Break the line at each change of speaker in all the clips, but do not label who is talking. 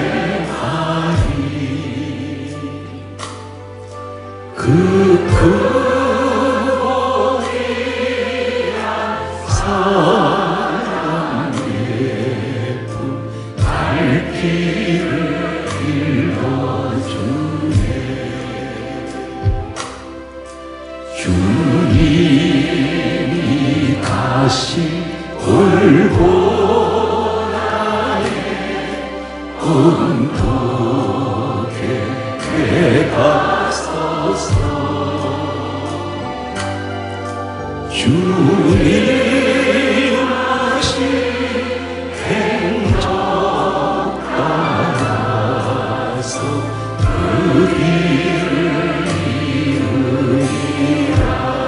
그 거대한 사랑의 품 갈 길을 일러주네. 주님이 가신 골고다의 언덕에 내가 서서 주님 하신 행적 따라서 그 길을 이으리라.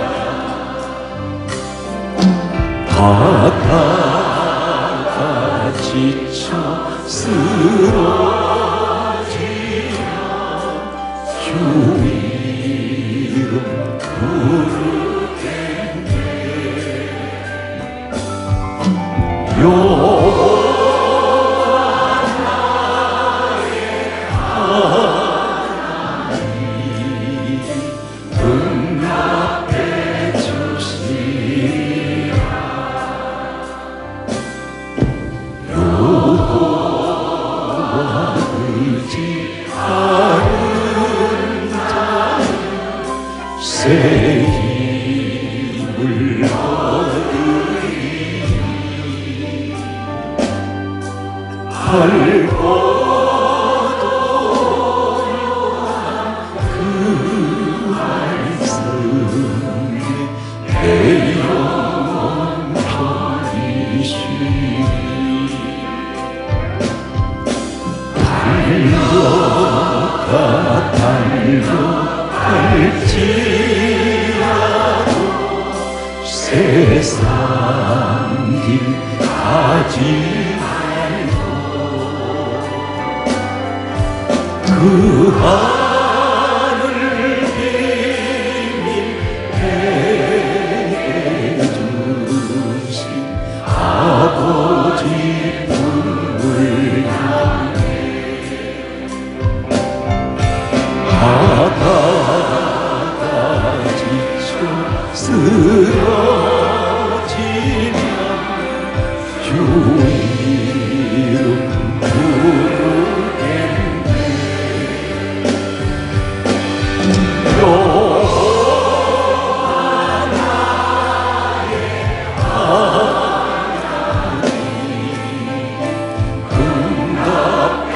바다가 지쳐 쓰러지면 주 이름 부르겠네. 영원한 나의 하나님 응답해 주시리라. 여호와 의지하는 자는 새 힘을 얻으리. 밝고도 그 말씀에 내 영혼 편이시니 달려가 달려갈지라도 세상 길 가지 말고 그 하늘 비밀 해주신 아버지 품을 향해 바다가 지쳐 쓰러지면 주 이름 부르겠네. 여호와 나의 하나님 응답해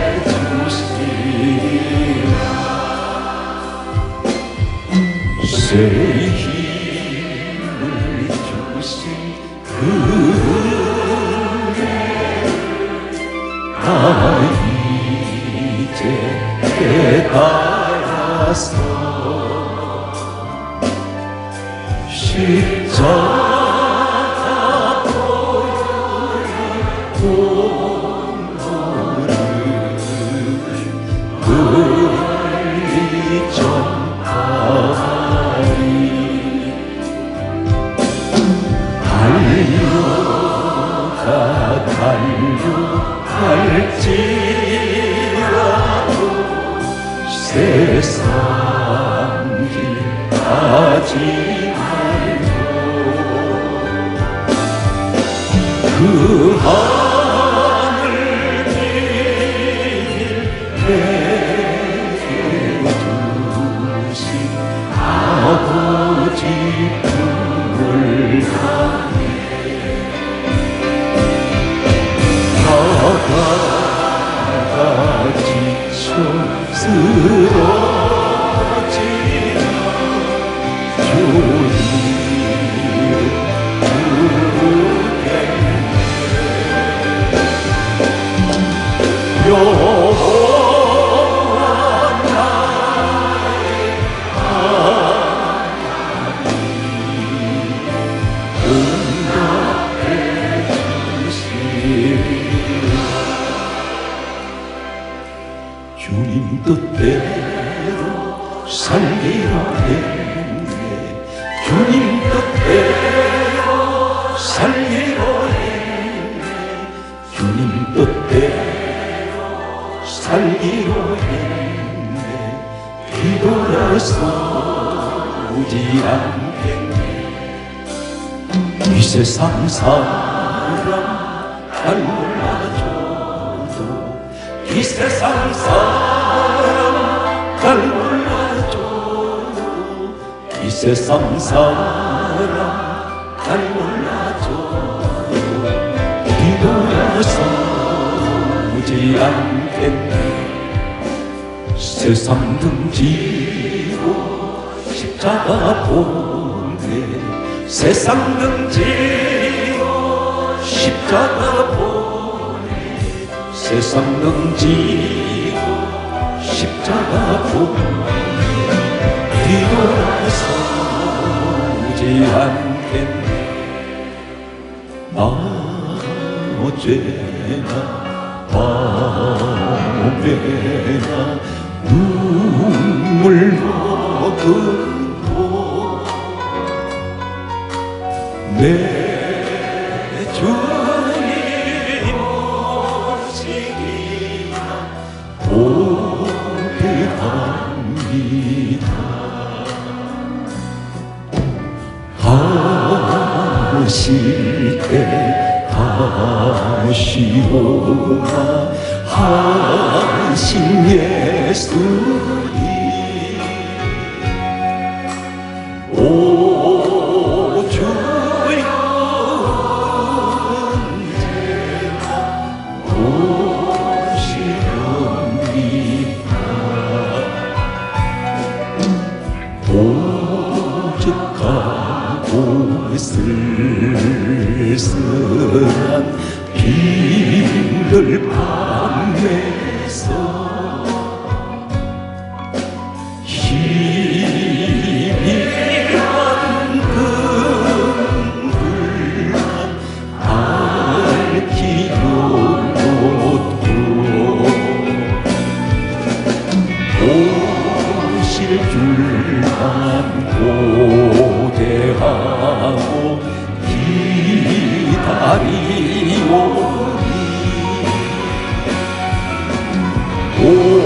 주시리라. 새 힘을 주신 그 은혜 나 이제 깨달아서 십자가 보혈의 본노를 널리 전하리. 달려가 달려갈지라도 세상 길 가지 말고 그 하늘 길 내게 주신 아버지 품을 향해 바다가 지쳐 쓰러지면 주 이름 부르겠네. 여호와 나의 하나님 응답해 주시리라. 주님 뜻대로 살기로 했네. 주님 뜻대로 살기로 했네. 주님 뜻대로 살기로 했네. 뒤돌아서지 않겠네. 이 세상 사람 날 몰라줘도, 이 세상 사람 날 몰라줘도, 이 세상 사람 날 몰라줘도 뒤돌아서지 않겠네. 세상 등지고 십자가 보네. 세상 등지고 십자가 보네. 세상 등지고 십자가 보네. 뒤돌아서지 않겠네. 나 어제나 밤에나 눈물 머금고 내 주님 오시기나 고대합니다. 하실 때 하시오나 하신 예수님. 오 주여 언제나 오시렵니다. 오죽하고 쓸쓸한 길을 밤에서 희미한 금불만 밝히려놓고 오실 줄만 고대하고 기다리오니. 오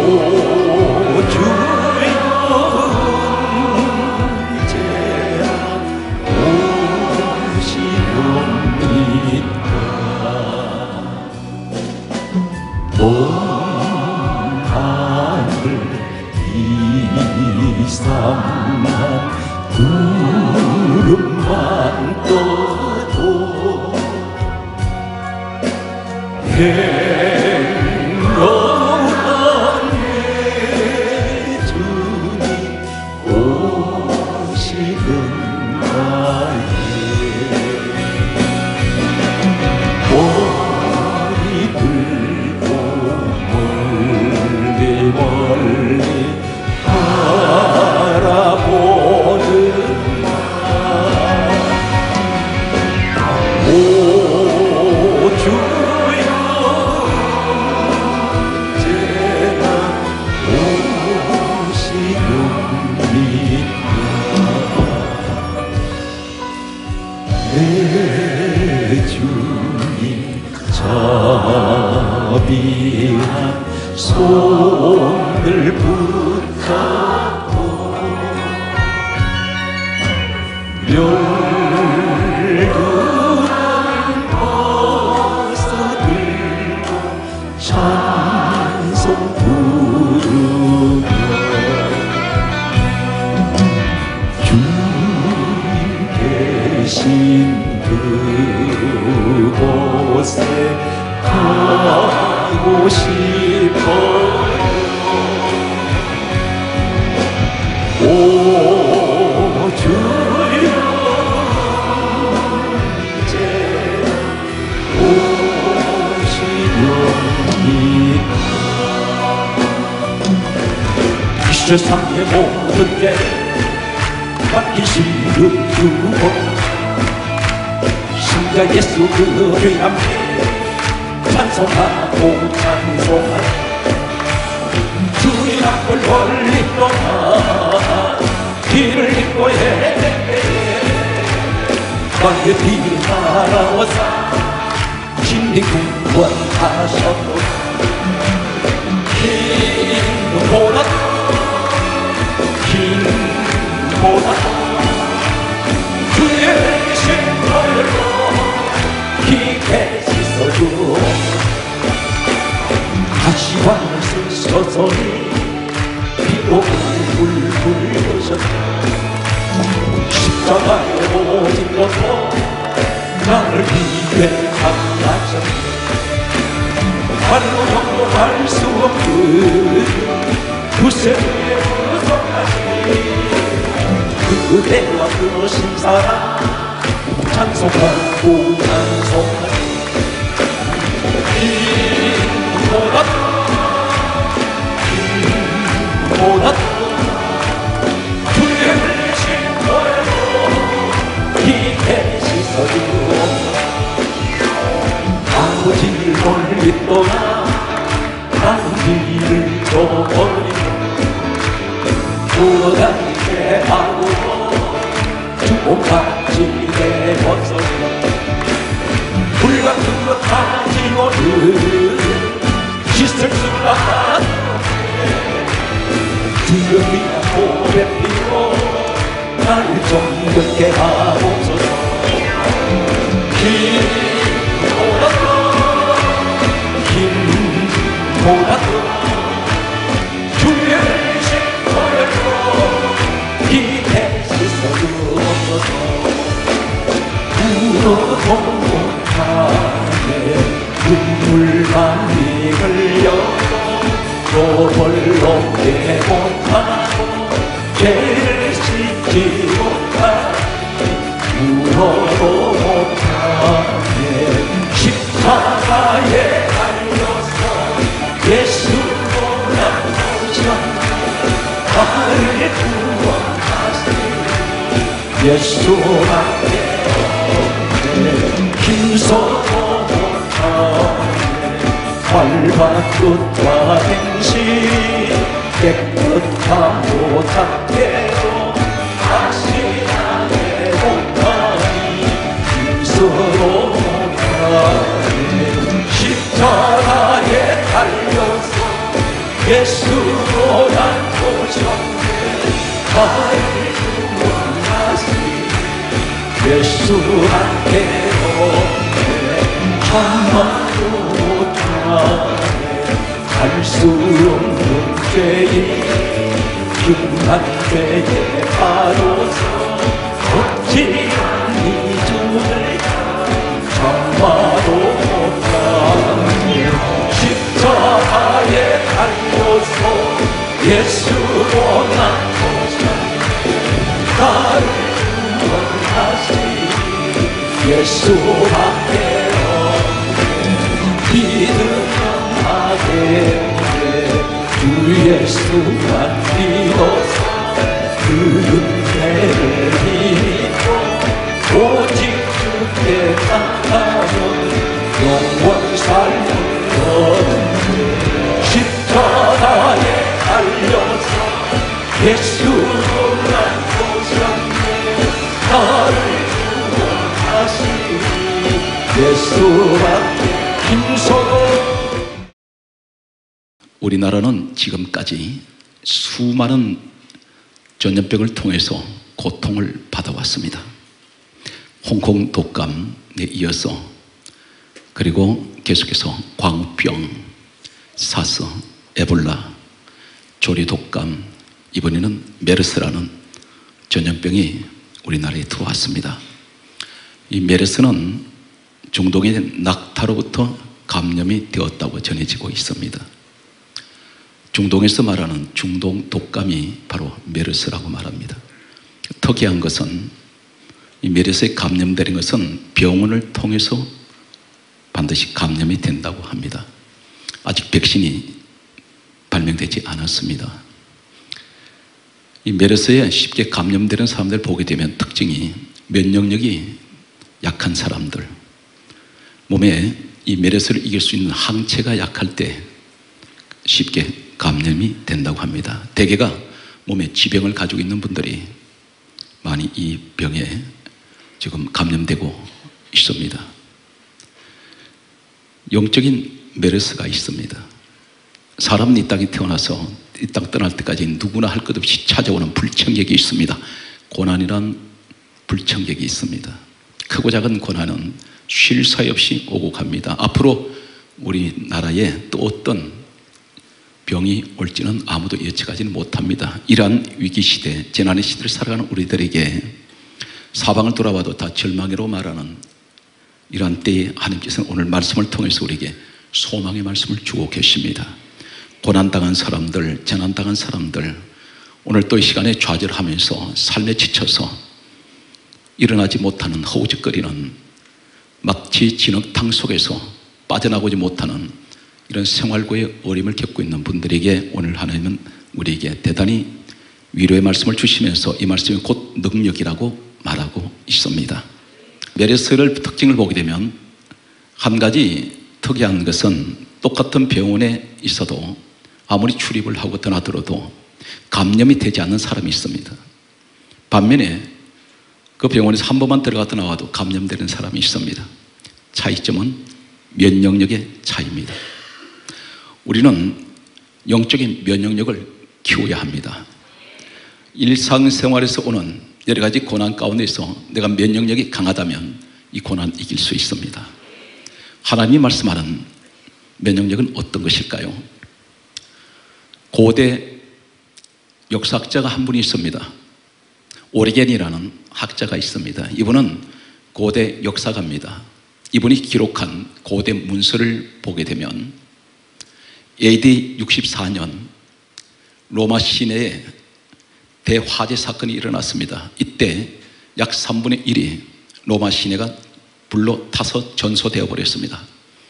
주여 언제나 오시렵니까. 먼 하늘 이삼만 구름만 떠도 행로한 내 주님 오시는 날에 머리 들고 멀리 멀리 바라보는 오 주여 언제나 오시렵니까. 내 주님 자비한 손을 붙잡고 멸두한 벗어들고 찬송 부르며 주님 계신 그곳에 가고 싶어요. 오 주여 언제나 오시렵니까. 이 세상의 모든 게 맡기신 그 주고 신자 예수 그를 함께 찬송하고 찬송하고 주님 앞을 멀리 떠나 길을 잃고 헤매네. 광야 뒤를 따라와서 진리 구원하셨고 길 쓰셔서니 비록 울불 흘리셨네. 십자가에 오신 것도 나를 위해 강하셨네. 말로 형용할 수 없는 구세주의 무성하시니 그대와 그러신 사랑 찬송하고 찬송하니 힘보다 주의 흘리신 거에도 기대 씻어주옵소서. 아버지를 멀리 떠나 다른 길을 저버리고 돌아다니게 하고 주옥같이 내벗어서 불같은 것 가지고는 씻을 수가 없네. 주여 위한 고백비로 나를 정결케 하옵소서. 힘보다 주의 흘리신 보혈로 기대 씻어주옵소서. 울어도 못하게 눈물 많이 흘려도 또 벌렁게 못하고 죄를 씻지 못하니 울어도 못하게 십자가에 달려서 예수로 나오셨네. 나를 구원하시니 예수밖에 없네. 힘써도 못하네. 활과 뜻과 행실 깨끗한 못하게도 확실하게 못하니 힘써도 못하네. 십자가에 달려서 예수로 난 오셨네. 나를 구원하시니 예수밖에 없네. 천만도 못하네. 할 수 없는 죄인 흉한 죄에 빠져서 어찌한 이중을 참아도 못하네. 십자가에 달려서 예수로 난 오셨네. 나를 구원하시니 예수밖에 없네. 믿으면 하게 주 예수만 믿어서 그 은혜를 믿고 오직 주께 나가면 영원 삶을 얻네. 십자가에 달려서 예수로 난 오셨네. 나를 구원하시니 예수밖에 힘써도.
우리나라는 지금까지 수많은 전염병을 통해서 고통을 받아왔습니다. 홍콩 독감에 이어서 그리고 계속해서 광우병, 사스, 에볼라, 조류독감, 이번에는 메르스라는 전염병이 우리나라에 들어왔습니다. 이 메르스는 중동의 낙타로부터 감염이 되었다고 전해지고 있습니다. 중동에서 말하는 중동 독감이 바로 메르스라고 말합니다. 특이한 것은 이 메르스에 감염되는 것은 병원을 통해서 반드시 감염이 된다고 합니다. 아직 백신이 발명되지 않았습니다. 이 메르스에 쉽게 감염되는 사람들 보게 되면 특징이 면역력이 약한 사람들, 몸에 이 메르스를 이길 수 있는 항체가 약할 때 쉽게 감염이 된다고 합니다. 대개가 몸에 지병을 가지고 있는 분들이 많이 이 병에 지금 감염되고 있습니다. 영적인 메르스가 있습니다. 사람은 이 땅에 태어나서 이 땅 떠날 때까지 누구나 할 것 없이 찾아오는 불청객이 있습니다. 고난이란 불청객이 있습니다. 크고 작은 고난은 쉴 사이 없이 오고 갑니다. 앞으로 우리나라에 또 어떤 병이 올지는 아무도 예측하지는 못합니다. 이러한 위기시대, 재난의 시대를 살아가는 우리들에게 사방을 돌아봐도 다 절망으로 말하는 이러한 때에 하나님께서는 오늘 말씀을 통해서 우리에게 소망의 말씀을 주고 계십니다. 고난당한 사람들, 재난당한 사람들, 오늘 또 이 시간에 좌절하면서 삶에 지쳐서 일어나지 못하는 허우적거리는 막지 진흙탕 속에서 빠져나오지 못하는 이런 생활고의 어려움을 겪고 있는 분들에게 오늘 하나님은 우리에게 대단히 위로의 말씀을 주시면서 이 말씀이 곧 능력이라고 말하고 있습니다. 메르스를 특징을 보게 되면 한 가지 특이한 것은 똑같은 병원에 있어도 아무리 출입을 하고 떠나들어도 감염이 되지 않는 사람이 있습니다. 반면에 그 병원에서 한 번만 들어갔다 나와도 감염되는 사람이 있습니다. 차이점은 면역력의 차이입니다. 우리는 영적인 면역력을 키워야 합니다. 일상생활에서 오는 여러 가지 고난 가운데서 내가 면역력이 강하다면 이 고난 이길 수 있습니다. 하나님이 말씀하는 면역력은 어떤 것일까요? 고대 역사학자가 한 분이 있습니다. 오리겐이라는 학자가 있습니다. 이분은 고대 역사가입니다. 이분이 기록한 고대 문서를 보게 되면 AD 64년 로마 시내에 대화재 사건이 일어났습니다. 이때 약 3분의 1이 로마 시내가 불로 타서 전소되어 버렸습니다.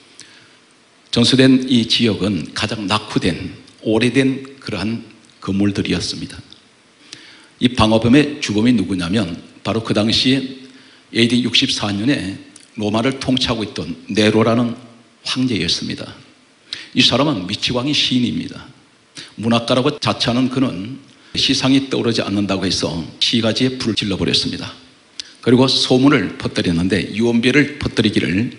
전소된 이 지역은 가장 낙후된 오래된 그러한 건물들이었습니다. 이 방어범의 주범이 누구냐면 바로 그 당시에 AD 64년에 로마를 통치하고 있던 네로라는 황제였습니다. 이 사람은 미치광이 시인입니다. 문학가라고 자처하는 그는 시상이 떠오르지 않는다고 해서 시가지에 불을 질러버렸습니다. 그리고 소문을 퍼뜨렸는데 유언비어를 퍼뜨리기를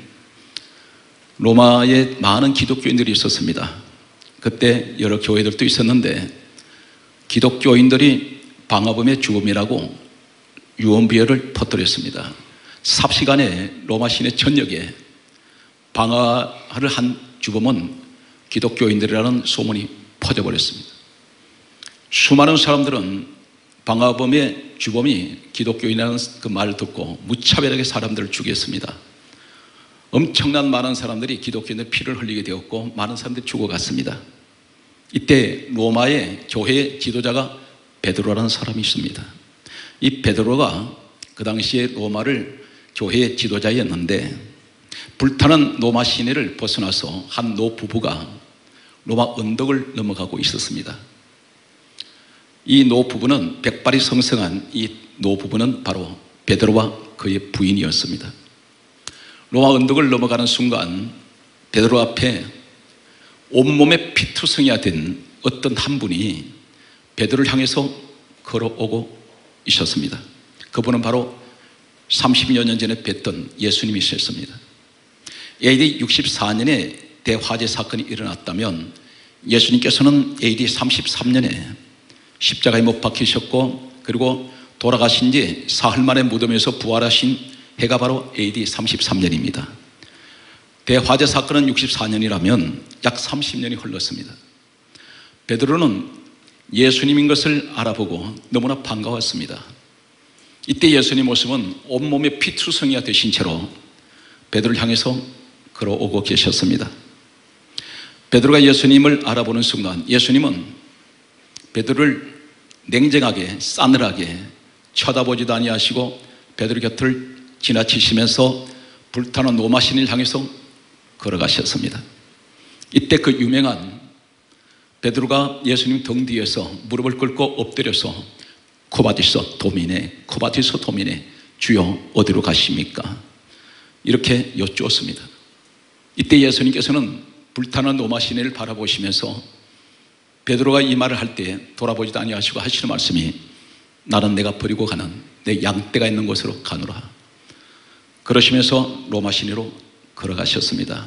로마에 많은 기독교인들이 있었습니다. 그때 여러 교회들도 있었는데 기독교인들이 방어범의 죽음이라고 유언비어를 퍼뜨렸습니다. 삽시간에 로마 시내 전역에 방화를 한 죽음은 기독교인들이라는 소문이 퍼져버렸습니다. 수많은 사람들은 방화범의 주범이 기독교인이라는 그 말을 듣고 무차별하게 사람들을 죽였습니다. 엄청난 많은 사람들이 기독교인의 피를 흘리게 되었고 많은 사람들이 죽어갔습니다. 이때 로마의 교회 지도자가 베드로라는 사람이 있습니다. 이 베드로가 그 당시에 로마를 교회의 지도자였는데 불타는 로마 시내를 벗어나서 한 노부부가 로마 언덕을 넘어가고 있었습니다. 이 노부부는 백발이 성성한 이 노부부는 바로 베드로와 그의 부인이었습니다. 로마 언덕을 넘어가는 순간 베드로 앞에 온몸에 피투성이가 된 어떤 한 분이 베드로를 향해서 걸어오고 있었습니다. 그분은 바로 30여 년 전에 뵀던 예수님이셨습니다. AD 64년에 대화재 사건이 일어났다면 예수님께서는 AD 33년에 십자가에 못 박히셨고 그리고 돌아가신 지 사흘 만에 무덤에서 부활하신 해가 바로 AD 33년입니다. 대화재 사건은 64년이라면 약 30년이 흘렀습니다. 베드로는 예수님인 것을 알아보고 너무나 반가웠습니다. 이때 예수님 모습은 온몸에 피투성이가 되신 채로 베드로를 향해서 걸어오고 계셨습니다. 베드로가 예수님을 알아보는 순간 예수님은 베드로를 냉정하게 싸늘하게 쳐다보지도 아니하시고 베드로 곁을 지나치시면서 불타는 로마 시내를 향해서 걸어가셨습니다. 이때 그 유명한 베드로가 예수님 등 뒤에서 무릎을 꿇고 엎드려서 코바디소 도미네, 코바디소 도미네, 주여 어디로 가십니까? 이렇게 여쭈었습니다. 이때 예수님께서는 불타는 로마 시내를 바라보시면서 베드로가 이 말을 할 때 돌아보지도 아니하시고 하시는 말씀이 나는 내가 버리고 가는 내 양떼가 있는 곳으로 가노라. 그러시면서 로마 시내로 걸어가셨습니다.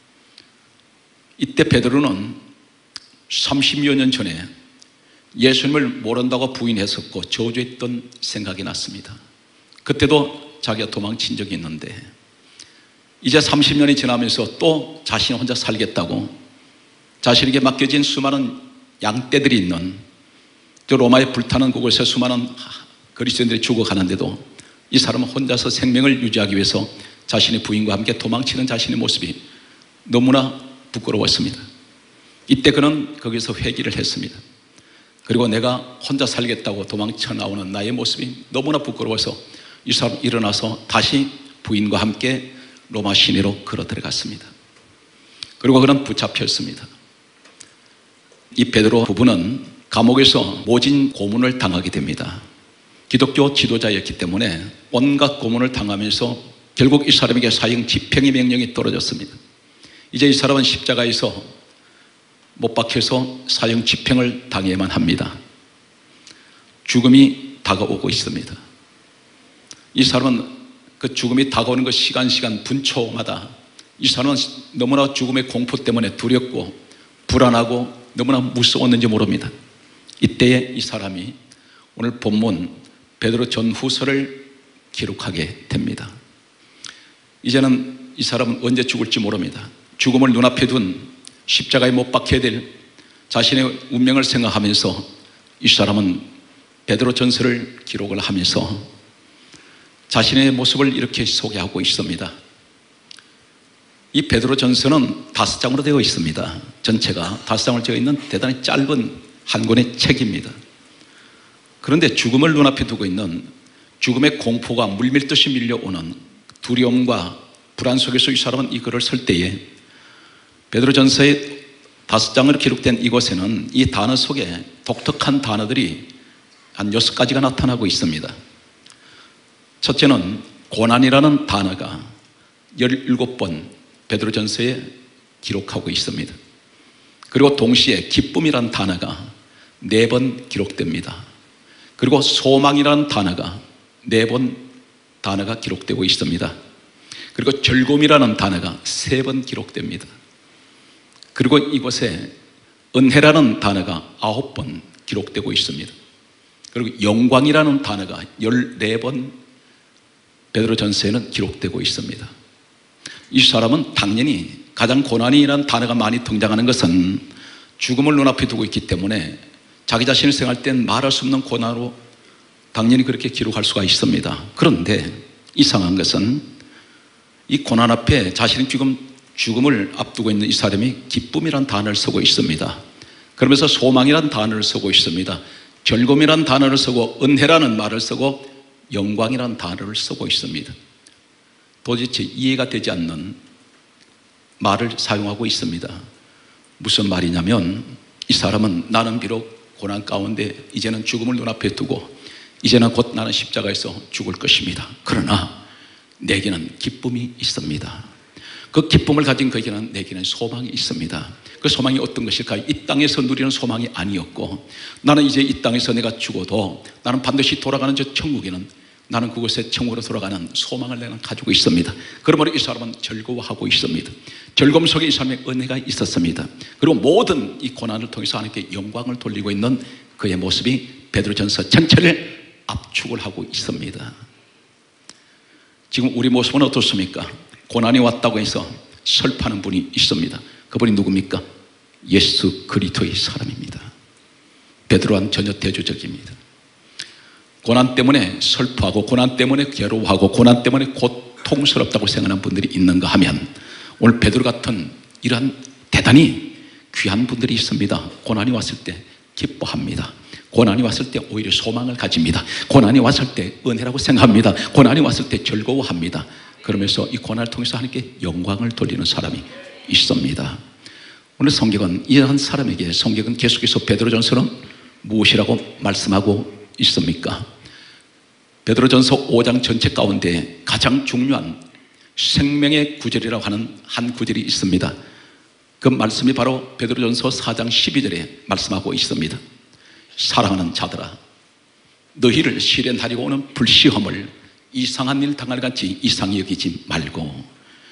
이때 베드로는 30여 년 전에 예수님을 모른다고 부인했었고 저주했던 생각이 났습니다. 그때도 자기가 도망친 적이 있는데 이제 30년이 지나면서 또 자신이 혼자 살겠다고 자신에게 맡겨진 수많은 양떼들이 있는 저 로마의 불타는 그곳에 수많은 그리스도인들이 죽어가는데도 이 사람은 혼자서 생명을 유지하기 위해서 자신의 부인과 함께 도망치는 자신의 모습이 너무나 부끄러웠습니다. 이때 그는 거기서 회개를 했습니다. 그리고 내가 혼자 살겠다고 도망쳐 나오는 나의 모습이 너무나 부끄러워서 이 사람 일어나서 다시 부인과 함께 로마 시내로 걸어 들어갔습니다. 그리고 그는 붙잡혔습니다. 이 베드로 부부는 감옥에서 모진 고문을 당하게 됩니다. 기독교 지도자였기 때문에 온갖 고문을 당하면서 결국 이 사람에게 사형 집행의 명령이 떨어졌습니다. 이제 이 사람은 십자가에서 못 박혀서 사형 집행을 당해야만 합니다. 죽음이 다가오고 있습니다. 이 사람은 그 죽음이 다가오는 그 시간 분초마다 이 사람은 너무나 죽음의 공포 때문에 두렵고 불안하고 너무나 무서웠는지 모릅니다. 이때에 이 사람이 오늘 본문 베드로 전후서를 기록하게 됩니다. 이제는 이 사람은 언제 죽을지 모릅니다. 죽음을 눈앞에 둔 십자가에 못 박혀야 될 자신의 운명을 생각하면서 이 사람은 베드로 전서를 기록을 하면서 자신의 모습을 이렇게 소개하고 있습니다. 이 베드로 전서는 5장으로 되어 있습니다. 전체가 5장을 되어 있는 대단히 짧은 한 권의 책입니다. 그런데 죽음을 눈앞에 두고 있는 죽음의 공포가 물밀듯이 밀려오는 두려움과 불안 속에서 이 사람은 이 글을 쓸 때에 베드로전서의 5장으로 기록된 이곳에는 이 단어 속에 독특한 단어들이 한 6가지가 나타나고 있습니다. 첫째는 고난이라는 단어가 17번 베드로전서에 기록하고 있습니다. 그리고 동시에 기쁨이라는 단어가 4번 기록됩니다. 그리고 소망이라는 단어가 4번 단어가 기록되고 있습니다. 그리고 즐거움이라는 단어가 3번 기록됩니다. 그리고 이곳에 은혜라는 단어가 9번 기록되고 있습니다. 그리고 영광이라는 단어가 14번 베드로전서에는 기록되고 있습니다. 이 사람은 당연히 가장 고난이라는 단어가 많이 등장하는 것은 죽음을 눈앞에 두고 있기 때문에 자기 자신을 생각할 땐 말할 수 없는 고난으로 당연히 그렇게 기록할 수가 있습니다. 그런데 이상한 것은 이 고난 앞에 자신이 지금 죽음을 앞두고 있는 이 사람이 기쁨이라는 단어를 쓰고 있습니다. 그러면서 소망이라는 단어를 쓰고 있습니다. 즐거움이라는 단어를 쓰고 은혜라는 말을 쓰고 영광이라는 단어를 쓰고 있습니다. 도대체 이해가 되지 않는 말을 사용하고 있습니다. 무슨 말이냐면 이 사람은 나는 비록 고난 가운데 이제는 죽음을 눈앞에 두고 이제는 곧 나는 십자가에서 죽을 것입니다. 그러나 내게는 기쁨이 있습니다. 그 기쁨을 가진 그에게는 내게는 소망이 있습니다. 그 소망이 어떤 것일까요? 이 땅에서 누리는 소망이 아니었고 나는 이제 이 땅에서 내가 죽어도 나는 반드시 돌아가는 저 천국에는 나는 그곳에 천국으로 돌아가는 소망을 내가 가지고 있습니다. 그러므로 이 사람은 즐거워하고 있습니다. 즐거움 속에 이 사람의 은혜가 있었습니다. 그리고 모든 이 고난을 통해서 하나님께 영광을 돌리고 있는 그의 모습이 베드로전서 전체를 압축을 하고 있습니다. 지금 우리 모습은 어떻습니까? 고난이 왔다고 해서 슬퍼하는 분이 있습니다. 그분이 누굽니까? 예수 그리스도의 사람입니다. 베드로와는 전혀 대조적입니다. 고난 때문에 슬퍼하고 고난 때문에 괴로워하고 고난 때문에 고통스럽다고 생각하는 분들이 있는가 하면 오늘 베드로 같은 이러한 대단히 귀한 분들이 있습니다. 고난이 왔을 때 기뻐합니다. 고난이 왔을 때 오히려 소망을 가집니다. 고난이 왔을 때 은혜라고 생각합니다. 고난이 왔을 때 즐거워합니다. 그러면서 이 고난을 통해서 하나님께 영광을 돌리는 사람이 있습니다. 오늘 성경은 이러한 사람에게 성경은 계속해서 베드로전서는 무엇이라고 말씀하고 있습니까? 베드로전서 5장 전체 가운데 가장 중요한 생명의 구절이라고 하는 한 구절이 있습니다. 그 말씀이 바로 베드로전서 4장 12절에 말씀하고 있습니다. 사랑하는 자들아, 너희를 시련하려고 오는 불시험을 이상한 일 당할 같이 이상히 여기지 말고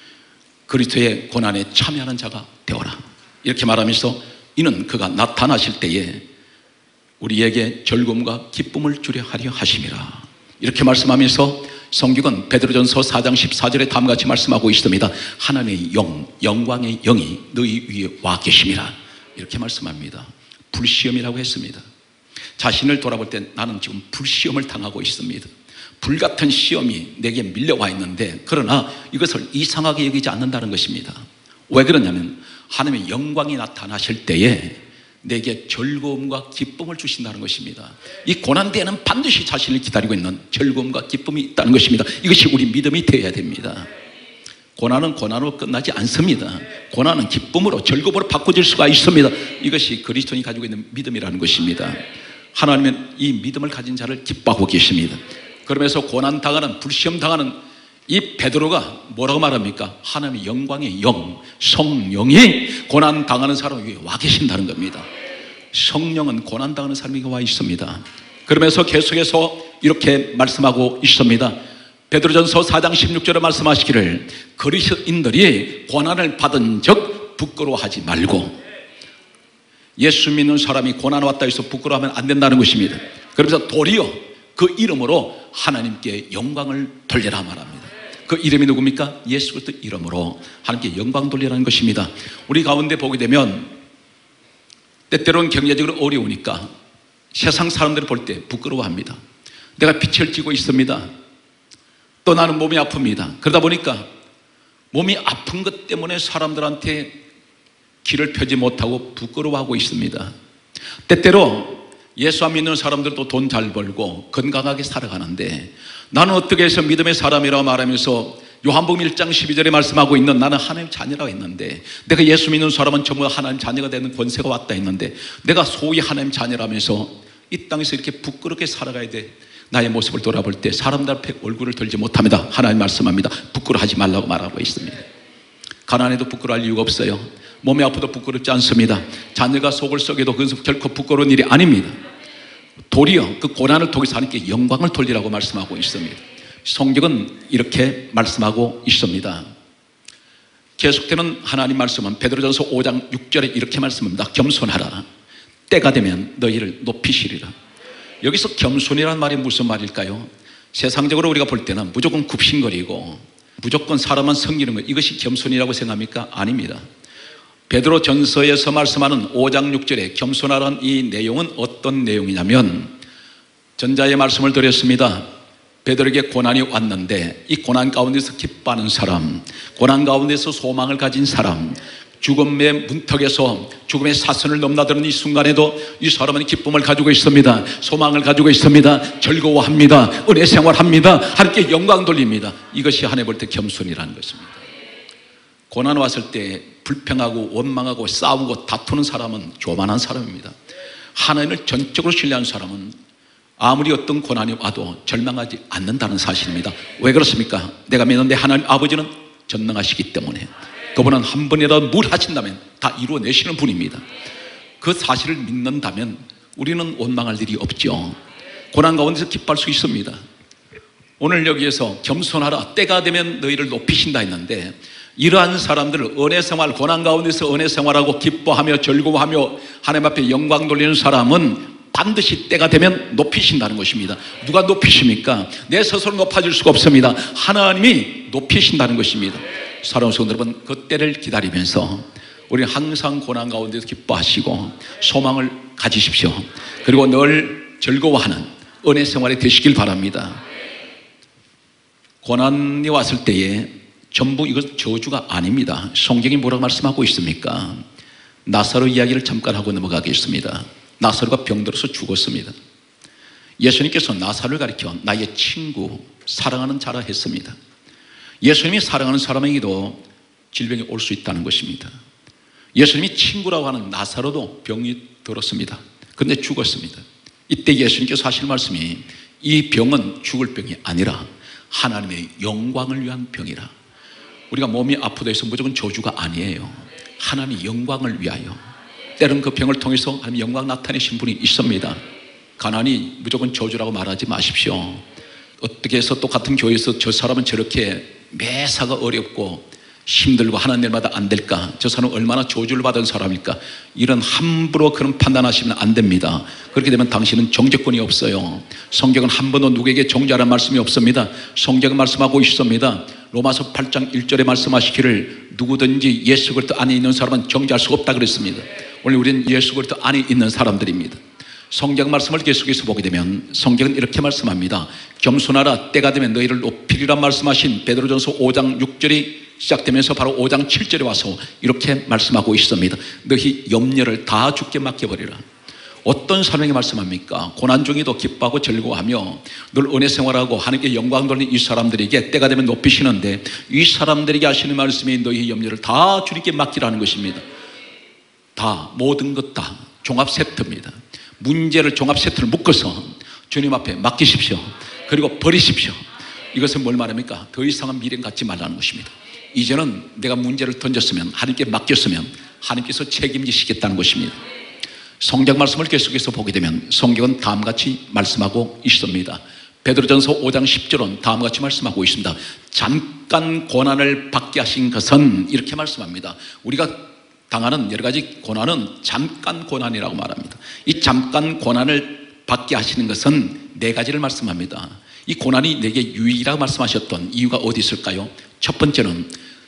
그리스도의 고난에 참여하는 자가 되어라. 이렇게 말하면서 이는 그가 나타나실 때에 우리에게 즐거움과 기쁨을 주려 하려 하심이라. 이렇게 말씀하면서 성경은 베드로전서 4장 14절에 다음같이 말씀하고 있습니다. 하나님의 영, 영광의 영이 너희 위에 와 계심이라. 이렇게 말씀합니다. 불시험이라고 했습니다. 자신을 돌아볼 때 나는 지금 불시험을 당하고 있습니다. 불같은 시험이 내게 밀려와 있는데 그러나 이것을 이상하게 여기지 않는다는 것입니다. 왜 그러냐면 하나님의 영광이 나타나실 때에 내게 즐거움과 기쁨을 주신다는 것입니다. 이 고난 때에는 반드시 자신을 기다리고 있는 즐거움과 기쁨이 있다는 것입니다. 이것이 우리 믿음이 되어야 됩니다. 고난은 고난으로 끝나지 않습니다. 고난은 기쁨으로 즐거움으로 바꿔질 수가 있습니다. 이것이 그리스도인이 가지고 있는 믿음이라는 것입니다. 하나님은 이 믿음을 가진 자를 기뻐하고 계십니다. 그러면서 고난당하는 불시험당하는 이 베드로가 뭐라고 말합니까? 하나님의 영광의 영, 성령이 고난당하는 사람 위에 와 계신다는 겁니다. 성령은 고난당하는 사람에게 와 있습니다. 그러면서 계속해서 이렇게 말씀하고 있습니다. 베드로전서 4장 16절에 말씀하시기를 그리스도인들이 고난을 받은 적 부끄러워하지 말고, 예수 믿는 사람이 고난 왔다 해서 부끄러워하면 안 된다는 것입니다. 그러면서 도리어 그 이름으로 하나님께 영광을 돌리라 말합니다. 그 이름이 누굽니까? 예수 그리스도 이름으로 하나님께 영광 돌리라는 것입니다. 우리 가운데 보게 되면 때때로는 경제적으로 어려우니까 세상 사람들을 볼 때 부끄러워합니다. 내가 빛을 띠고 있습니다. 또 나는 몸이 아픕니다. 그러다 보니까 몸이 아픈 것 때문에 사람들한테 길을 펴지 못하고 부끄러워하고 있습니다. 때때로 예수 안 믿는 사람들도 돈 잘 벌고 건강하게 살아가는데 나는 어떻게 해서 믿음의 사람이라고 말하면서 요한복음 1장 12절에 말씀하고 있는 나는 하나님의 자녀라고 했는데, 내가 예수 믿는 사람은 전부 하나님 자녀가 되는 권세가 왔다 했는데 내가 소위 하나님 자녀라면서 이 땅에서 이렇게 부끄럽게 살아가야 돼. 나의 모습을 돌아볼 때 사람들 앞에 얼굴을 들지 못합니다. 하나님 말씀합니다. 부끄러워하지 말라고 말하고 있습니다. 가난해도 부끄러워할 이유가 없어요. 몸이 아파도 부끄럽지 않습니다. 자녀가 속을 썩여도 그것은 결코 부끄러운 일이 아닙니다. 도리어 그 고난을 통해서 하나님께 영광을 돌리라고 말씀하고 있습니다. 성경은 이렇게 말씀하고 있습니다. 계속되는 하나님 말씀은 베드로전서 5장 6절에 이렇게 말씀합니다. 겸손하라. 때가 되면 너희를 높이시리라. 여기서 겸손이라는 말이 무슨 말일까요? 세상적으로 우리가 볼 때는 무조건 굽신거리고 무조건 사람만 섬기는 것, 이것이 겸손이라고 생각합니까? 아닙니다. 베드로 전서에서 말씀하는 5장 6절에 겸손하라는 이 내용은 어떤 내용이냐면, 전자의 말씀을 드렸습니다. 베드로에게 고난이 왔는데 이 고난 가운데서 기뻐하는 사람, 고난 가운데서 소망을 가진 사람, 죽음의 문턱에서 죽음의 사선을 넘나드는 이 순간에도 이 사람은 기쁨을 가지고 있습니다. 소망을 가지고 있습니다. 즐거워합니다. 은혜 생활합니다. 하나님께 영광 돌립니다. 이것이 하나님 볼 때 겸손이라는 것입니다. 고난 왔을 때 불평하고 원망하고 싸우고 다투는 사람은 교만한 사람입니다. 하나님을 전적으로 신뢰하는 사람은 아무리 어떤 고난이 와도 절망하지 않는다는 사실입니다. 왜 그렇습니까? 내가 믿는데 하나님 아버지는 전능하시기 때문에, 그분은 한 번이라도 뭘 하신다면 다 이루어내시는 분입니다. 그 사실을 믿는다면 우리는 원망할 일이 없죠. 고난 가운데서 기뻐할 수 있습니다. 오늘 여기에서 겸손하라, 때가 되면 너희를 높이신다 했는데, 이러한 사람들을 은혜 생활, 고난 가운데서 은혜 생활하고 기뻐하며 즐거워하며 하나님 앞에 영광 돌리는 사람은 반드시 때가 되면 높이신다는 것입니다. 누가 높이십니까? 내 스스로 높아질 수가 없습니다. 하나님이 높이신다는 것입니다. 사랑하는 성도 여러분, 그 때를 기다리면서 우리는 항상 고난 가운데서 기뻐하시고 소망을 가지십시오. 그리고 늘 즐거워하는 은혜 생활이 되시길 바랍니다. 고난이 왔을 때에 전부 이것 저주가 아닙니다. 성경이 뭐라고 말씀하고 있습니까? 나사로 이야기를 잠깐 하고 넘어가겠습니다. 나사로가 병들어서 죽었습니다. 예수님께서 나사로를 가리켜 나의 친구, 사랑하는 자라 했습니다. 예수님이 사랑하는 사람에게도 질병이 올 수 있다는 것입니다. 예수님이 친구라고 하는 나사로도 병이 들었습니다. 그런데 죽었습니다. 이때 예수님께서 하실 말씀이, 이 병은 죽을 병이 아니라 하나님의 영광을 위한 병이라. 우리가 몸이 아프다 해서 무조건 저주가 아니에요. 하나님의 영광을 위하여. 때로는 그 병을 통해서 하나님의 영광 나타내신 분이 있습니다. 가난이 무조건 저주라고 말하지 마십시오. 어떻게 해서 똑같은 교회에서 저 사람은 저렇게 매사가 어렵고 힘들고 하는 일마다 안 될까? 저 사람은 얼마나 저주를 받은 사람일까? 이런 함부로 그런 판단하시면 안 됩니다. 그렇게 되면 당신은 정죄권이 없어요. 성경은 한 번도 누구에게 정죄하라는 말씀이 없습니다. 성경은 말씀하고 있습니다. 로마서 8장 1절에 말씀하시기를 누구든지 예수 그리스도 안에 있는 사람은 정죄할 수 없다 그랬습니다. 오늘 우리는 예수 그리스도 안에 있는 사람들입니다. 성경 말씀을 계속해서 보게 되면 성경은 이렇게 말씀합니다. 겸손하라, 때가 되면 너희를 높이리라 말씀하신 베드로전서 5장 6절이 시작되면서 바로 5장 7절에 와서 이렇게 말씀하고 있습니다. 너희 염려를 다 주께 맡겨버리라. 어떤 사람에게 말씀합니까? 고난 중에도 기뻐하고 즐거워하며 늘 은혜 생활하고 하나님께 영광 돌리는 이 사람들에게 때가 되면 높이시는데, 이 사람들에게 하시는 말씀이 너희 염려를 다 주님께 맡기라는 것입니다. 다, 모든 것 다 종합 세트입니다. 문제를 종합 세트를 묶어서 주님 앞에 맡기십시오. 그리고 버리십시오. 이것은 뭘 말합니까? 더 이상은 미련 갖지 말라는 것입니다. 이제는 내가 문제를 던졌으면, 하나님께 맡겼으면 하나님께서 책임지시겠다는 것입니다. 성경 말씀을 계속해서 보게 되면 성경은 다음같이 말씀하고 있습니다. 베드로전서 5장 10절은 다음같이 말씀하고 있습니다. 잠깐 고난을 받게 하신 것은, 이렇게 말씀합니다. 우리가 당하는 여러 가지 고난은 잠깐 고난이라고 말합니다. 이 잠깐 고난을 받게 하시는 것은 네 가지를 말씀합니다. 이 고난이 내게 유익이라고 말씀하셨던 이유가 어디 있을까요? 첫 번째는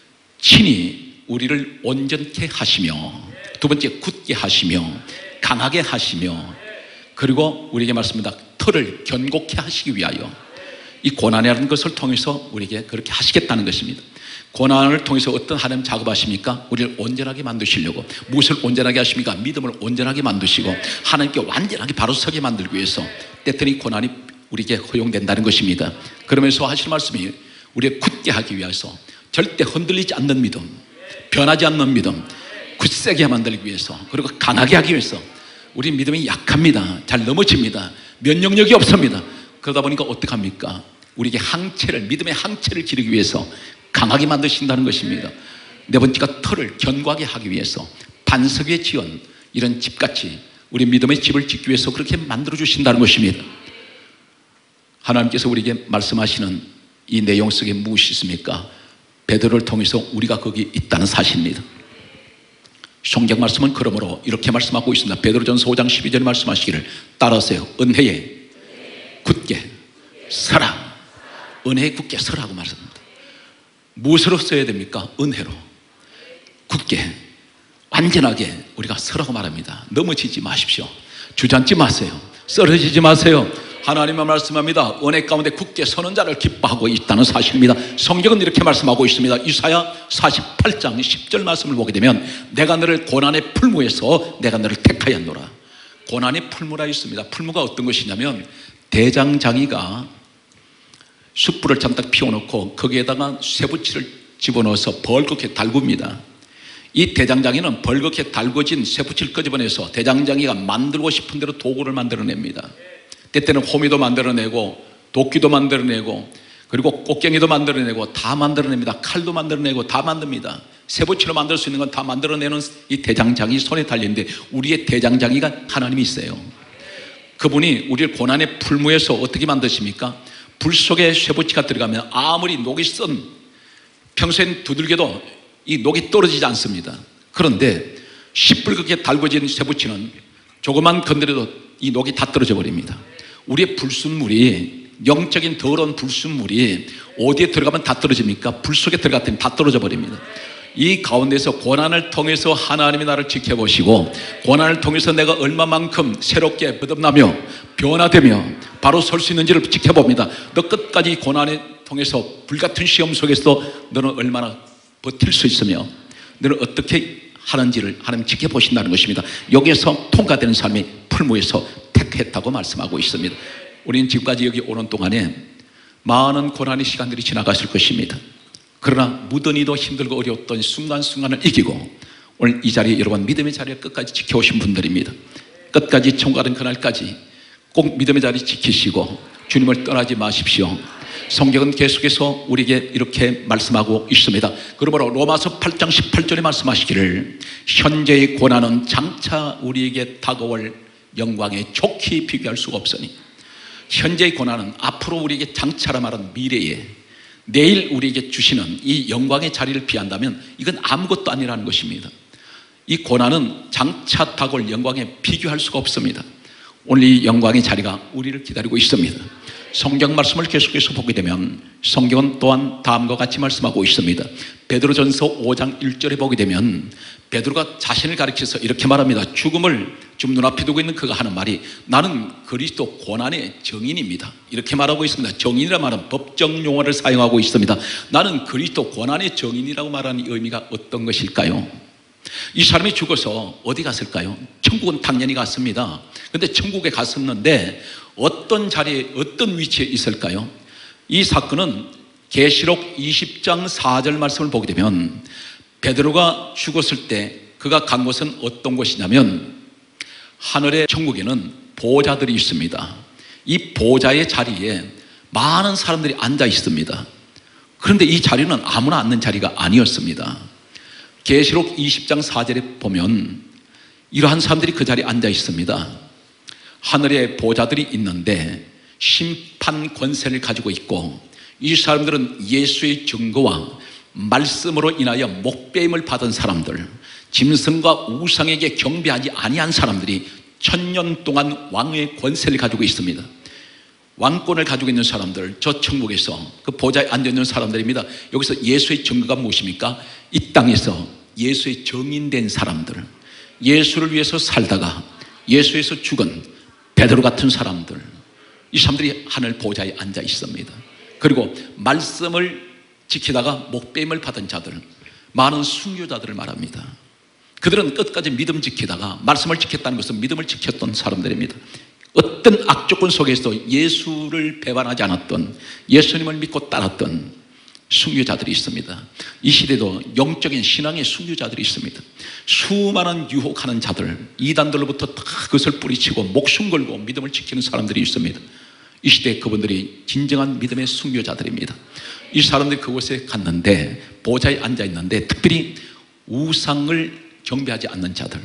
친히 우리를 온전케 하시며, 두 번째 굳게 하시며 강하게 하시며, 그리고 우리에게 말씀합니다. 털을 견고케 하시기 위하여 이 고난이라는 것을 통해서 우리에게 그렇게 하시겠다는 것입니다. 고난을 통해서 어떤 하나님 작업하십니까? 우리를 온전하게 만드시려고. 무엇을 온전하게 하십니까? 믿음을 온전하게 만드시고 하나님께 완전하게 바로 서게 만들기 위해서 때때니 고난이 우리에게 허용된다는 것입니다. 그러면서 하실 말씀이 우리를 굳게 하기 위해서, 절대 흔들리지 않는 믿음, 변하지 않는 믿음, 굳세게 만들기 위해서, 그리고 강하게 하기 위해서. 우리 믿음이 약합니다. 잘 넘어집니다. 면역력이 없습니다. 그러다 보니까 어떡합니까? 우리에게 항체를, 믿음의 항체를 기르기 위해서 강하게 만드신다는 것입니다. 네 번째가 털을 견고하게 하기 위해서, 반석 위에 지은 이런 집같이 우리 믿음의 집을 짓기 위해서 그렇게 만들어 주신다는 것입니다. 하나님께서 우리에게 말씀하시는 이 내용 속에 무엇이 있습니까? 베드로를 통해서 우리가 거기 있다는 사실입니다. 성경 말씀은 그러므로 이렇게 말씀하고 있습니다. 베드로전서 5장 12절에 말씀하시기를 따라하세요. 은혜에 굳게 서라. 은혜에 굳게 서라고 말씀합니다. 무엇으로 써야 됩니까? 은혜로 굳게 완전하게 우리가 서라고 말합니다. 넘어지지 마십시오. 주저앉지 마세요. 쓰러지지 마세요. 하나님은 말씀합니다. 은혜 가운데 굳게 서는 자를 기뻐하고 있다는 사실입니다. 성경은 이렇게 말씀하고 있습니다. 이사야 48장 10절 말씀을 보게 되면 내가 너를 고난의 풀무에서 내가 너를 택하였노라. 고난의 풀무라 있습니다. 풀무가 어떤 것이냐면, 대장장이가 숯불을 잔뜩 피워놓고 거기에다가 쇠붙이를 집어넣어서 벌겋게 달굽니다. 이 대장장이는 벌겋게 달궈진 쇠붙이를 끄집어내서 대장장이가 만들고 싶은 대로 도구를 만들어냅니다. 때때는 호미도 만들어내고 도끼도 만들어내고 그리고 꽃갱이도 만들어내고 다 만들어냅니다. 칼도 만들어내고 다 만듭니다. 쇠붙이로 만들 수 있는 건 다 만들어내는 이 대장장이 손에 달리는데, 우리의 대장장이가 하나님이 있어요. 그분이 우리를 고난의 풀무에서 어떻게 만드십니까? 불 속에 쇠붙이가 들어가면 아무리 녹이 쓴, 평소엔 두들겨도 이 녹이 떨어지지 않습니다. 그런데 시뻘겋게 달궈진 쇠붙이는 조금만 건드려도 이 녹이 다 떨어져 버립니다. 우리의 불순물이, 영적인 더러운 불순물이 어디에 들어가면 다 떨어집니까? 불 속에 들어갔더니 다 떨어져 버립니다. 이 가운데서 고난을 통해서 하나님이 나를 지켜보시고, 고난을 통해서 내가 얼마만큼 새롭게 거듭나며 변화되며 바로 설 수 있는지를 지켜봅니다. 너 끝까지 고난을 통해서 불같은 시험 속에서 너는 얼마나 버틸 수 있으며 너는 어떻게 하는지를 하나님 지켜보신다는 것입니다. 여기에서 통과되는 삶이 풀무에서 택했다고 말씀하고 있습니다. 우리는 지금까지 여기 오는 동안에 많은 고난의 시간들이 지나갔을 것입니다. 그러나 무던히도 힘들고 어려웠던 순간순간을 이기고 오늘 이 자리에, 여러분 믿음의 자리에 끝까지 지켜오신 분들입니다. 끝까지 청구하는 그날까지 꼭 믿음의 자리 지키시고 주님을 떠나지 마십시오. 성경은 계속해서 우리에게 이렇게 말씀하고 있습니다. 그러므로 로마서 8장 18절에 말씀하시기를 현재의 고난은 장차 우리에게 다가올 영광에 좋게 비교할 수가 없으니, 현재의 고난은 앞으로 우리에게 장차라 말하는 미래에, 내일 우리에게 주시는 이 영광의 자리를 비한다면 이건 아무것도 아니라는 것입니다. 이 고난은 장차 다가올 영광에 비교할 수가 없습니다. 오늘 이 영광의 자리가 우리를 기다리고 있습니다. 성경 말씀을 계속해서 보게 되면 성경은 또한 다음과 같이 말씀하고 있습니다. 베드로전서 5장 1절에 보게 되면 베드로가 자신을 가리켜서 이렇게 말합니다. 죽음을 지금 눈앞에 두고 있는 그가 하는 말이 나는 그리스도 고난의 정인입니다. 이렇게 말하고 있습니다. 정인이라 말은 법정 용어를 사용하고 있습니다. 나는 그리스도 고난의 정인이라고 말하는 의미가 어떤 것일까요? 이 사람이 죽어서 어디 갔을까요? 천국은 당연히 갔습니다. 그런데 천국에 갔었는데 어떤 자리에 어떤 위치에 있을까요? 이 사건은 계시록 20장 4절 말씀을 보게 되면 베드로가 죽었을 때 그가 간 곳은 어떤 곳이냐면 하늘의 천국에는 보좌들이 있습니다. 이 보좌의 자리에 많은 사람들이 앉아 있습니다. 그런데 이 자리는 아무나 앉는 자리가 아니었습니다. 계시록 20장 4절에 보면 이러한 사람들이 그 자리에 앉아 있습니다. 하늘에 보좌들이 있는데 심판 권세를 가지고 있고 이 사람들은 예수의 증거와 말씀으로 인하여 목배임을 받은 사람들, 짐승과 우상에게 경배하지 아니한 사람들이 1000년 동안 왕의 권세를 가지고 있습니다. 왕권을 가지고 있는 사람들, 저 천국에서 그 보좌에 앉아있는 사람들입니다. 여기서 예수의 증거가 무엇입니까? 이 땅에서 예수의 정인된 사람들, 예수를 위해서 살다가 예수에서 죽은 베드로 같은 사람들, 이 사람들이 하늘 보좌에 앉아 있습니다. 그리고 말씀을 지키다가 목배임을 받은 자들, 많은 순교자들을 말합니다. 그들은 끝까지 믿음 지키다가 말씀을 지켰다는 것은 믿음을 지켰던 사람들입니다. 어떤 악조건 속에서 예수를 배반하지 않았던, 예수님을 믿고 따랐던 순교자들이 있습니다. 이 시대도 영적인 신앙의 순교자들이 있습니다. 수많은 유혹하는 자들, 이단들로부터 다 그것을 뿌리치고 목숨 걸고 믿음을 지키는 사람들이 있습니다. 이 시대에 그분들이 진정한 믿음의 순교자들입니다. 이 사람들이 그곳에 갔는데 보좌에 앉아 있는데 특별히 우상을 경배하지 않는 자들,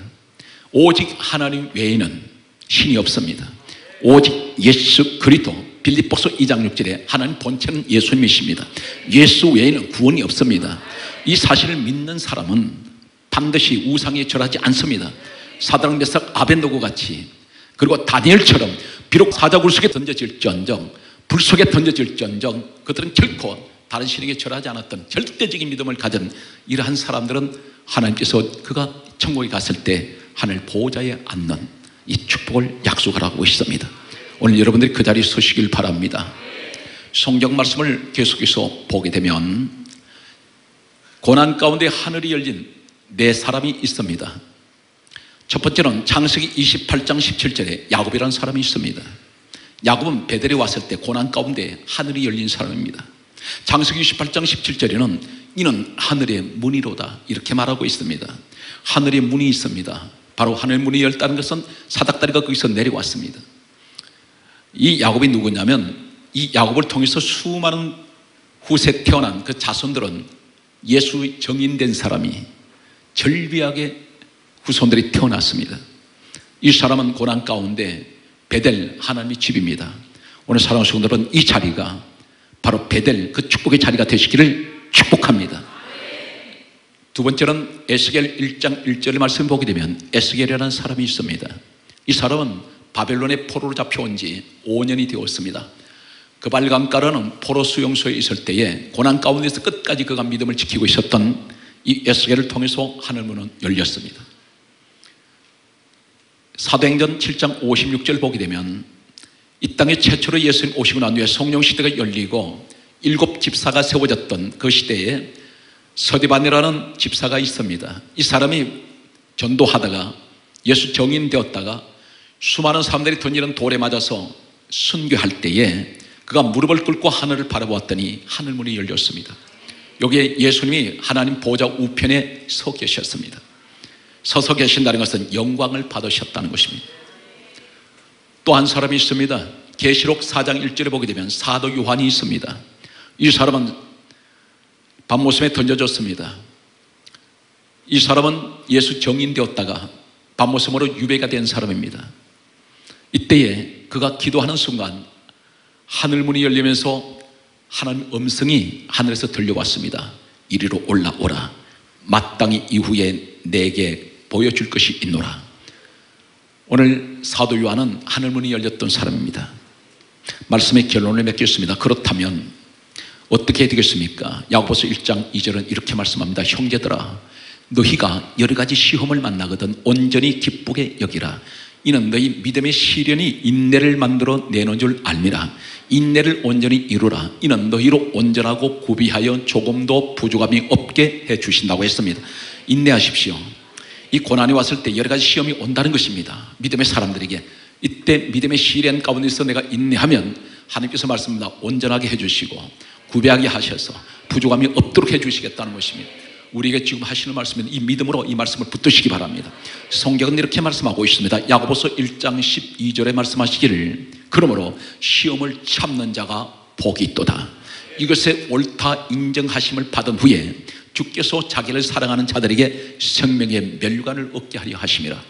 오직 하나님 외에는 신이 없습니다. 오직 예수 그리스도, 빌립보서 2장 6절에 하나님 본체는 예수님이십니다. 예수 외에는 구원이 없습니다. 이 사실을 믿는 사람은 반드시 우상에 절하지 않습니다. 사드락 메삭 아벤노고 같이, 그리고 다니엘처럼 비록 사자굴 속에 던져질지언정, 불 속에 던져질지언정 그들은 결코 다른 신에게 절하지 않았던 절대적인 믿음을 가진 이러한 사람들은 하나님께서 그가 천국에 갔을 때 하늘 보좌에 앉는 이 축복을 약속하라고 있습니다. 오늘 여러분들이 그 자리에 서시길 바랍니다. 성경 말씀을 계속해서 보게 되면 고난 가운데 하늘이 열린 네 사람이 있습니다. 첫 번째는 창세기 28장 17절에 야곱이라는 사람이 있습니다. 야곱은 베델에 왔을 때 고난 가운데 하늘이 열린 사람입니다. 창세기 28장 17절에는 이는 하늘의 문이로다 이렇게 말하고 있습니다. 하늘의 문이 있습니다. 바로 하늘 문이 열다는 것은 사닥다리가 거기서 내려왔습니다. 이 야곱이 누구냐면 이 야곱을 통해서 수많은 후세 태어난 그 자손들은 예수의 정인된 사람이 절비하게 후손들이 태어났습니다. 이 사람은 고난 가운데 베델 하나님의 집입니다. 오늘 사랑하는 성도 여러분, 이 자리가 바로 베델 그 축복의 자리가 되시기를 축복합니다. 두 번째는 에스겔 1장 1절의 말씀을 보게 되면 에스겔이라는 사람이 있습니다. 이 사람은 바벨론의 포로로 잡혀온 지 5년이 되었습니다. 그 발강가르는 포로 수용소에 있을 때에 고난 가운데서 끝까지 그가 믿음을 지키고 있었던 이 에스겔을 통해서 하늘문은 열렸습니다. 사도행전 7장 56절 보게 되면 이 땅에 최초로 예수님 오시고 난 후에 성령 시대가 열리고 7 집사가 세워졌던 그 시대에 서디반이라는 집사가 있습니다. 이 사람이 전도하다가 예수 정인 되었다가 수많은 사람들이 던지는 돌에 맞아서 순교할 때에 그가 무릎을 꿇고 하늘을 바라보았더니 하늘문이 열렸습니다. 여기에 예수님이 하나님 보좌 우편에 서 계셨습니다. 서서 계신다는 것은 영광을 받으셨다는 것입니다. 또 한 사람이 있습니다. 계시록 4장 1절에 보게 되면 사도 요한이 있습니다. 이 사람은 밤모섬에 던져졌습니다. 이 사람은 예수 정인되었다가 밤모섬으로 유배가 된 사람입니다. 이때에 그가 기도하는 순간 하늘문이 열리면서 하나님 음성이 하늘에서 들려왔습니다. 이리로 올라오라. 마땅히 이후에 내게 보여줄 것이 있노라. 오늘 사도 요한은 하늘문이 열렸던 사람입니다. 말씀의 결론을 맺겠습니다. 그렇다면 어떻게 해야 되겠습니까? 야고보서 1장 2절은 이렇게 말씀합니다. 형제들아, 너희가 여러 가지 시험을 만나거든 온전히 기쁘게 여기라. 이는 너희 믿음의 시련이 인내를 만들어 내는 줄 알미라. 인내를 온전히 이루라. 이는 너희로 온전하고 구비하여 조금도 부족함이 없게 해주신다고 했습니다. 인내하십시오. 이 고난이 왔을 때 여러 가지 시험이 온다는 것입니다. 믿음의 사람들에게 이때 믿음의 시련 가운데서 내가 인내하면 하나님께서 말씀합니다. 온전하게 해주시고 구비하게 하셔서 부족함이 없도록 해주시겠다는 것입니다. 우리에게 지금 하시는 말씀은 이 믿음으로 이 말씀을 붙드시기 바랍니다. 성경은 이렇게 말씀하고 있습니다. 야고보서 1장 12절에 말씀하시기를 그러므로 시험을 참는 자가 복이 있도다. 이것에 옳다 인정하심을 받은 후에 주께서 자기를 사랑하는 자들에게 생명의 멸류관을 얻게 하려 하심이라.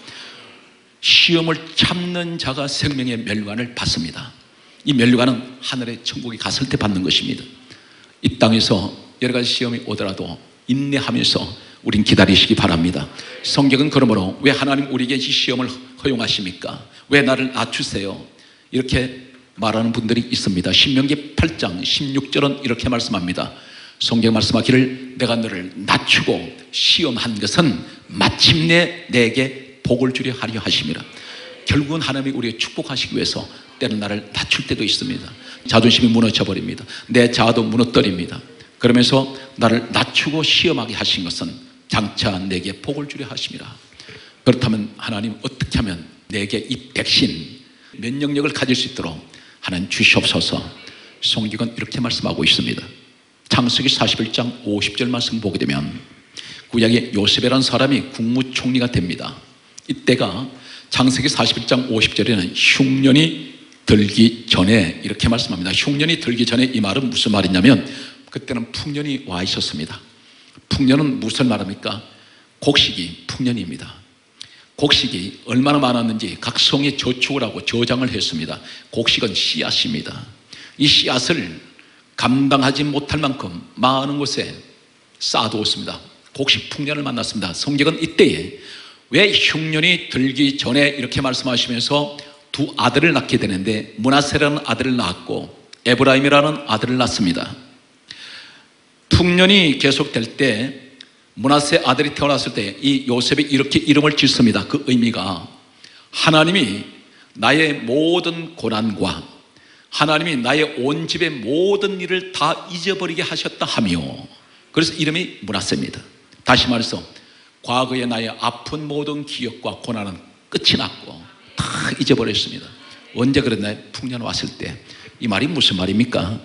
시험을 참는 자가 생명의 멸류관을 받습니다. 이 멸류관은 하늘의 천국에 갔을 때 받는 것입니다. 이 땅에서 여러 가지 시험이 오더라도 인내하면서 우린 기다리시기 바랍니다. 성경은 그러므로 왜 하나님 우리에게 이 시험을 허용하십니까? 왜 나를 낮추세요? 이렇게 말하는 분들이 있습니다. 신명기 8장 16절은 이렇게 말씀합니다. 성경 말씀하기를 내가 너를 낮추고 시험한 것은 마침내 내게 복을 주려 하려 하심이라. 결국은 하나님이 우리에게 축복하시기 위해서 때는 나를 낮출 때도 있습니다. 자존심이 무너져 버립니다. 내 자아도 무너뜨립니다. 그러면서 나를 낮추고 시험하게 하신 것은 장차 내게 복을 주려 하심이라. 그렇다면 하나님 어떻게 하면 내게 이 백신 면역력을 가질 수 있도록 하나님 주시옵소서. 성경은 이렇게 말씀하고 있습니다. 창세기 41장 50절 말씀 보게 되면 구약의 요셉이라는 사람이 국무총리가 됩니다. 이때가 창세기 41장 50절에는 흉년이 들기 전에 이렇게 말씀합니다. 흉년이 들기 전에 이 말은 무슨 말이냐면 그때는 풍년이 와 있었습니다. 풍년은 무슨 말입니까? 곡식이 풍년입니다. 곡식이 얼마나 많았는지 각 성에 저축을 하고 저장을 했습니다. 곡식은 씨앗입니다. 이 씨앗을 감당하지 못할 만큼 많은 곳에 쌓아두었습니다. 곡식 풍년을 만났습니다. 성경은 이때에 왜 흉년이 들기 전에 이렇게 말씀하시면서 두 아들을 낳게 되는데 므낫세라는 아들을 낳았고 에브라임이라는 아들을 낳습니다. 풍년이 계속될 때 므낫세 아들이 태어났을 때 이 요셉이 이렇게 이름을 짓습니다. 그 의미가 하나님이 나의 모든 고난과 하나님이 나의 온 집의 모든 일을 다 잊어버리게 하셨다 하며, 그래서 이름이 므낫세입니다. 다시 말해서 과거의 나의 아픈 모든 기억과 고난은 끝이 났고 다 잊어버렸습니다. 언제 그랬나요? 풍년 왔을 때. 이 말이 무슨 말입니까?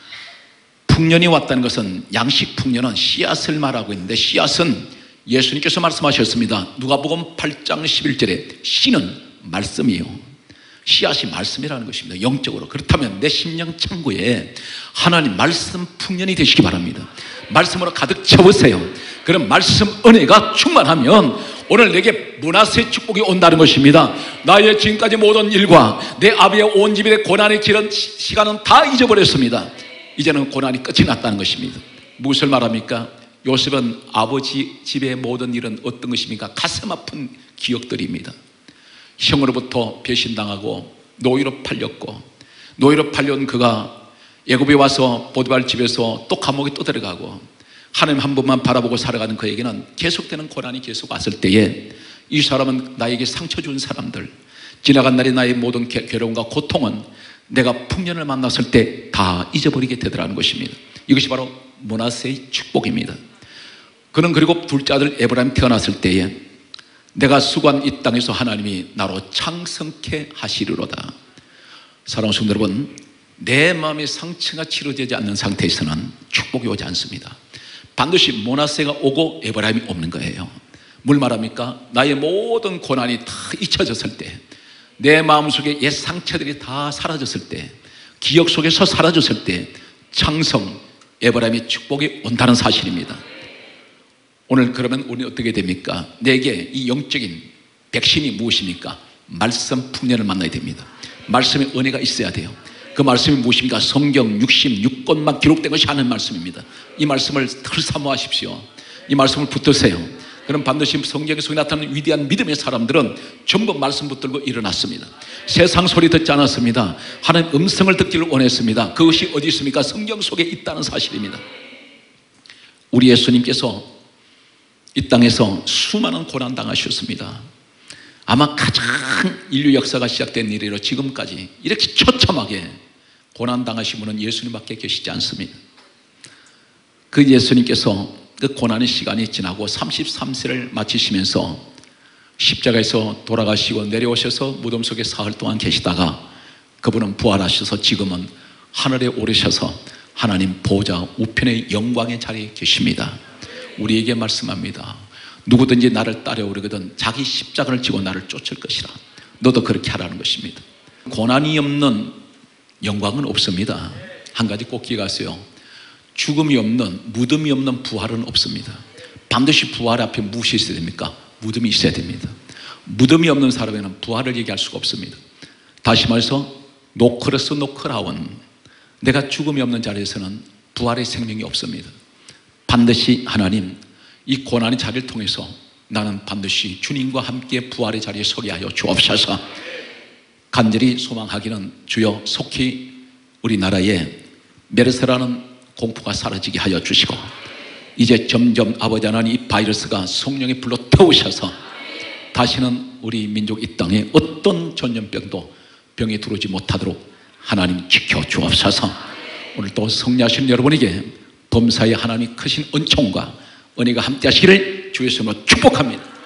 풍년이 왔다는 것은 양식 풍년은 씨앗을 말하고 있는데 씨앗은 예수님께서 말씀하셨습니다. 누가복음 8장 11절에 씨는 말씀이요. 씨앗이 말씀이라는 것입니다. 영적으로. 그렇다면 내 심령 창고에 하나님 말씀 풍년이 되시기 바랍니다. 말씀으로 가득 채우세요. 그럼 말씀 은혜가 충만하면 오늘 내게 므낫세의 축복이 온다는 것입니다. 나의 지금까지 모든 일과 내 아비의 온 집의 고난의 길은 시간은 다 잊어버렸습니다. 이제는 고난이 끝이 났다는 것입니다. 무엇을 말합니까? 요셉은 아버지 집의 모든 일은 어떤 것입니까? 가슴 아픈 기억들입니다. 형으로부터 배신당하고 노예로 팔렸고, 노예로 팔려온 그가 애굽에 와서 보디발 집에서 또 감옥에 또 들어가고 하나님 한 분만 바라보고 살아가는 그에게는 계속되는 고난이 계속 왔을 때에 이 사람은 나에게 상처 준 사람들, 지나간 날의 나의 모든 괴로움과 고통은 내가 풍년을 만났을 때 다 잊어버리게 되더라는 것입니다. 이것이 바로 므낫세의 축복입니다. 그는 그리고 둘째 아들 에브라임 태어났을 때에 내가 수고한 이 땅에서 하나님이 나로 창성케 하시리로다. 사랑하는 성도 여러분, 내 마음의 상처가 치료되지 않는 상태에서는 축복이 오지 않습니다. 반드시 므낫세가 오고 에브라임이 없는 거예요. 뭘 말합니까? 나의 모든 고난이 다 잊혀졌을 때, 내 마음속에 옛 상처들이 다 사라졌을 때, 기억 속에서 사라졌을 때 창성 에브라임의 축복이 온다는 사실입니다. 오늘 그러면 우리는 어떻게 됩니까? 내게 이 영적인 백신이 무엇입니까? 말씀 풍년을 만나야 됩니다. 말씀의 은혜가 있어야 돼요. 그 말씀이 무엇입니까? 성경 66권만 기록된 것이 하는 말씀입니다. 이 말씀을 늘 사모하십시오. 이 말씀을 붙드세요. 그럼 반드시 성경 속에 나타나는 위대한 믿음의 사람들은 전부 말씀 붙들고 일어났습니다. 세상 소리 듣지 않았습니다. 하나님 음성을 듣기를 원했습니다. 그것이 어디 있습니까? 성경 속에 있다는 사실입니다. 우리 예수님께서 이 땅에서 수많은 고난 당하셨습니다. 아마 가장 인류 역사가 시작된 이래로 지금까지 이렇게 처참하게 고난 당하신 분은 예수님밖에 계시지 않습니다. 그 예수님께서 그 고난의 시간이 지나고 33세를 마치시면서 십자가에서 돌아가시고 내려오셔서 무덤 속에 사흘 동안 계시다가 그분은 부활하셔서 지금은 하늘에 오르셔서 하나님 보좌 우편의 영광의 자리에 계십니다. 우리에게 말씀합니다. 누구든지 나를 따라오려거든 자기 십자가를 지고 나를 쫓을 것이라. 너도 그렇게 하라는 것입니다. 고난이 없는 영광은 없습니다. 한 가지 꼭 기억하세요. 죽음이 없는, 무덤이 없는 부활은 없습니다. 반드시 부활 앞에 무엇이 있어야 됩니까? 무덤이 있어야 됩니다. 무덤이 없는 사람에는 부활을 얘기할 수가 없습니다. 다시 말해서 노크로스 노크라운, 내가 죽음이 없는 자리에서는 부활의 생명이 없습니다. 반드시 하나님 이 고난의 자리를 통해서 나는 반드시 주님과 함께 부활의 자리에 서게 하여 주옵소서. 간절히 소망하기는 주여 속히 우리나라에 메르스라는 공포가 사라지게 하여 주시고 이제 점점 아버지 하나님 이 바이러스가 성령의 불로 태우셔서 다시는 우리 민족 이 땅에 어떤 전염병도 병에 들어오지 못하도록 하나님 지켜주옵소서. 오늘 또 성례하신 여러분에게 범사에 하나님의 크신 은총과 은혜가 함께 하시기를 주의 이름으로 축복합니다.